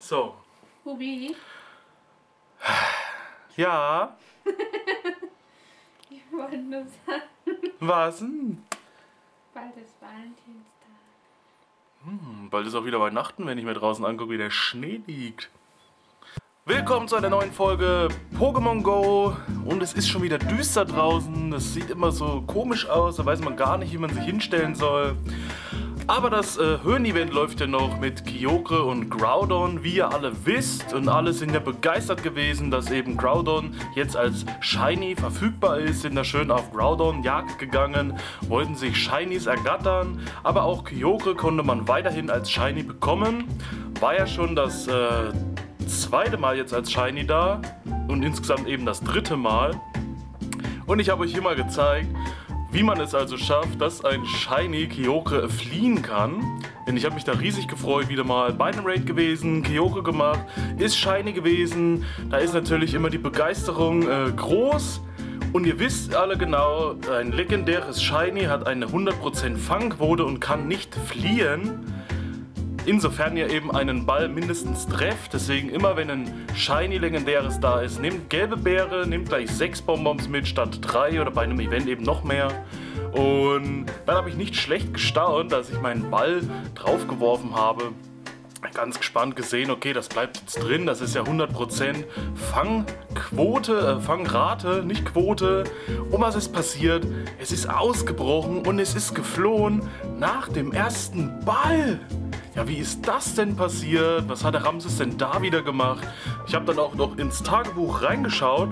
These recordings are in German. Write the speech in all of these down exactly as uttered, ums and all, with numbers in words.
So. Hubi? Ja? Ich wollte nur sagen, Was denn? bald ist Valentinstag. Hm, bald ist auch wieder Weihnachten, wenn ich mir draußen angucke, wie der Schnee liegt. Willkommen zu einer neuen Folge Pokémon Go. Und es ist schon wieder düster draußen. Das sieht immer so komisch aus. Da weiß man gar nicht, wie man sich hinstellen soll. Aber das äh, Höhen-Event läuft ja noch mit Kyogre und Groudon, wie ihr alle wisst. Und alle sind ja begeistert gewesen, dass eben Groudon jetzt als Shiny verfügbar ist. Sind da schön auf Groudon-Jagd gegangen, wollten sich Shinies ergattern. Aber auch Kyogre konnte man weiterhin als Shiny bekommen. War ja schon das äh, zweite Mal jetzt als Shiny da und insgesamt eben das dritte Mal. Und ich habe euch hier mal gezeigt, wie man es also schafft, dass ein Shiny Kyogre fliehen kann. Denn ich habe mich da riesig gefreut, wieder mal bei einem Raid gewesen, Kyogre gemacht, ist Shiny gewesen. Da ist natürlich immer die Begeisterung äh, groß. Und ihr wisst alle genau, ein legendäres Shiny hat eine hundert Prozent Fangquote und kann nicht fliehen. Insofern ihr eben einen Ball mindestens trefft. Deswegen immer, wenn ein Shiny Legendäres da ist, nehmt gelbe Beere, nehmt gleich sechs Bonbons mit statt drei oder bei einem Event eben noch mehr. Und dann habe ich nicht schlecht gestaunt, dass ich meinen Ball draufgeworfen habe. Ganz gespannt gesehen, okay, das bleibt jetzt drin, das ist ja hundert Prozent Fangquote, äh, Fangrate, nicht Quote. Und was ist passiert? Es ist ausgebrochen und es ist geflohen nach dem ersten Ball. Ja, wie ist das denn passiert? Was hat der Ramses denn da wieder gemacht? Ich habe dann auch noch ins Tagebuch reingeschaut.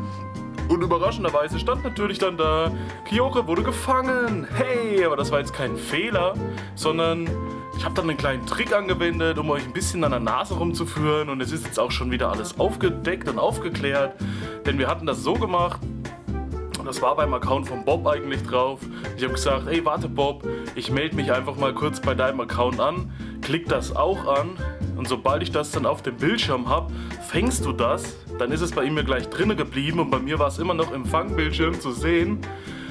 Und überraschenderweise stand natürlich dann da, Kyogre wurde gefangen. Hey, aber das war jetzt kein Fehler, sondern ich habe dann einen kleinen Trick angewendet, um euch ein bisschen an der Nase rumzuführen. Und es ist jetzt auch schon wieder alles aufgedeckt und aufgeklärt. Denn wir hatten das so gemacht, das war beim Account von Bob eigentlich drauf. Ich habe gesagt, ey, warte Bob, ich melde mich einfach mal kurz bei deinem Account an. Klick das auch an. Und sobald ich das dann auf dem Bildschirm habe, fängst du das. Dann ist es bei ihm ja gleich drinne geblieben und bei mir war es immer noch im Fangbildschirm zu sehen.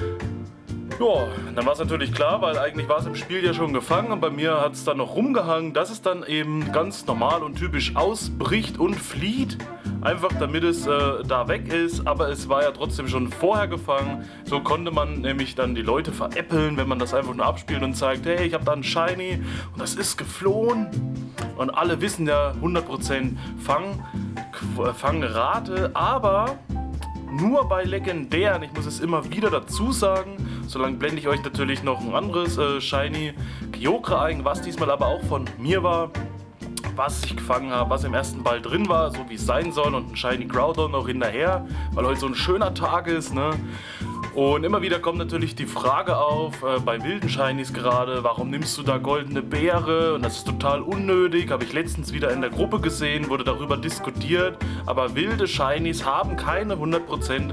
Ja, dann war es natürlich klar, weil eigentlich war es im Spiel ja schon gefangen und bei mir hat es dann noch rumgehangen, dass es dann eben ganz normal und typisch ausbricht und flieht. Einfach damit es äh, da weg ist, aber es war ja trotzdem schon vorher gefangen. So konnte man nämlich dann die Leute veräppeln, wenn man das einfach nur abspielt und zeigt, hey, ich habe da einen Shiny und das ist geflohen. Und alle wissen ja hundert Prozent Fang, Fangrate, aber nur bei legendären, ich muss es immer wieder dazu sagen, solange blende ich euch natürlich noch ein anderes äh, Shiny Kyogre ein, was diesmal aber auch von mir war, was ich gefangen habe, was im ersten Ball drin war, so wie es sein soll und ein Shiny Groudon noch hinterher, weil heute so ein schöner Tag ist, ne? Und immer wieder kommt natürlich die Frage auf, äh, bei wilden Shinies gerade, warum nimmst du da goldene Beere und das ist total unnötig, habe ich letztens wieder in der Gruppe gesehen, wurde darüber diskutiert, aber wilde Shinies haben keine hundert Prozent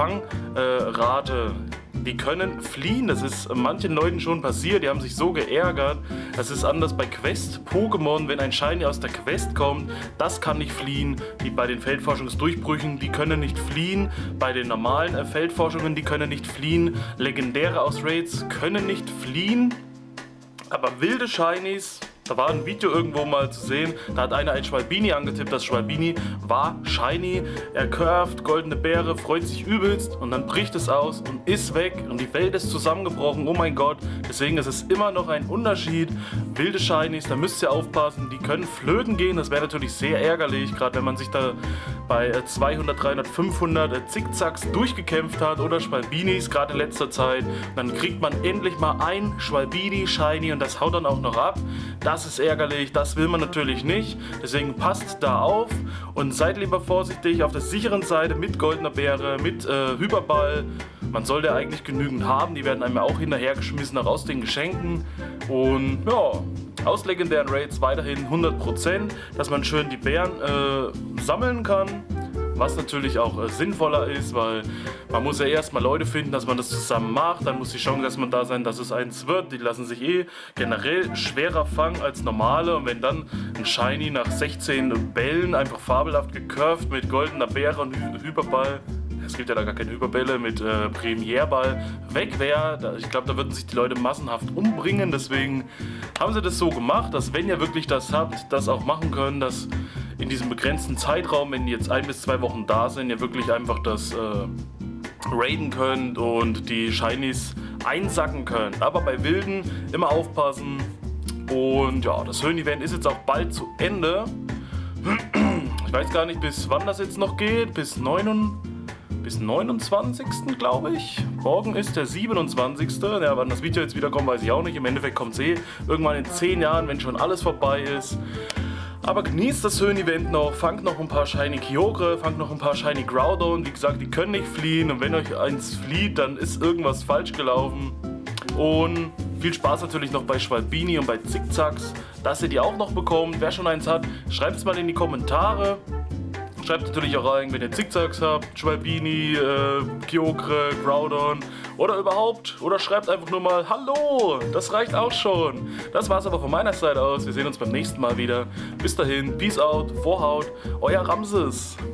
Fangrate. Äh, Die können fliehen, das ist manchen Leuten schon passiert, die haben sich so geärgert. Das ist anders bei Quest-Pokémon, wenn ein Shiny aus der Quest kommt, das kann nicht fliehen. Die bei den Feldforschungsdurchbrüchen, die können nicht fliehen. Bei den normalen äh, Feldforschungen, die können nicht fliehen. Legendäre aus Raids können nicht fliehen. Aber wilde Shinies, da war ein Video irgendwo mal zu sehen, da hat einer ein Schwalbini angetippt, das Schwalbini war Shiny, er curved, goldene Beere, freut sich übelst und dann bricht es aus und ist weg und die Welt ist zusammengebrochen, oh mein Gott, deswegen ist es immer noch ein Unterschied, wilde Shinies, da müsst ihr aufpassen, die können flöten gehen, das wäre natürlich sehr ärgerlich, gerade wenn man sich da bei zweihundert, dreihundert, fünfhundert Zickzacks durchgekämpft hat oder Schwalbinis, gerade in letzter Zeit, dann kriegt man endlich mal ein Schwalbini, Shiny und das haut dann auch noch ab. Das ist ärgerlich, das will man natürlich nicht, deswegen passt da auf und seid lieber vorsichtig auf der sicheren Seite mit goldener Beere, mit äh, Hyperball. Man sollte ja eigentlich genügend haben, die werden einem ja auch hinterhergeschmissen, auch aus den Geschenken. Und ja, aus legendären Raids weiterhin hundert Prozent, dass man schön die Beeren äh, sammeln kann. Was natürlich auch äh, sinnvoller ist, weil man muss ja erstmal Leute finden, dass man das zusammen macht. Dann muss die Chance erstmal da sein, dass es eins wird. Die lassen sich eh generell schwerer fangen als normale. Und wenn dann ein Shiny nach sechzehn Bällen einfach fabelhaft gecurved mit goldener Beere und Hy- Hyperball, es gibt ja da gar keine Überbälle mit äh, Premierball, weg wäre. Da, ich glaube, da würden sich die Leute massenhaft umbringen. Deswegen haben sie das so gemacht, dass wenn ihr wirklich das habt, das auch machen können, dass in diesem begrenzten Zeitraum, wenn die jetzt ein bis zwei Wochen da sind, ihr wirklich einfach das äh, raiden könnt und die Shinies einsacken könnt. Aber bei Wilden immer aufpassen. Und ja, das Höhen-Event ist jetzt auch bald zu Ende. Ich weiß gar nicht, bis wann das jetzt noch geht. Bis, neun, bis neunundzwanzigsten glaube ich. Morgen ist der siebenundzwanzigste Ja, wann das Video jetzt wieder kommt, weiß ich auch nicht. Im Endeffekt kommt es eh irgendwann in zehn Jahren, wenn schon alles vorbei ist. Aber genießt das Höhen-Event noch, fangt noch ein paar Shiny Kyogre, fangt noch ein paar Shiny Groudon. Wie gesagt, die können nicht fliehen und wenn euch eins flieht, dann ist irgendwas falsch gelaufen. Und viel Spaß natürlich noch bei Schwalbini und bei Zickzacks, dass ihr die auch noch bekommt. Wer schon eins hat, schreibt es mal in die Kommentare. Schreibt natürlich auch rein, wenn ihr Zickzacks habt, Schwalbini, äh, Kyogre, Groudon oder überhaupt. Oder schreibt einfach nur mal Hallo, das reicht auch schon. Das war's aber von meiner Seite aus. Wir sehen uns beim nächsten Mal wieder. Bis dahin, Peace out, Vorhaut, euer Ramses.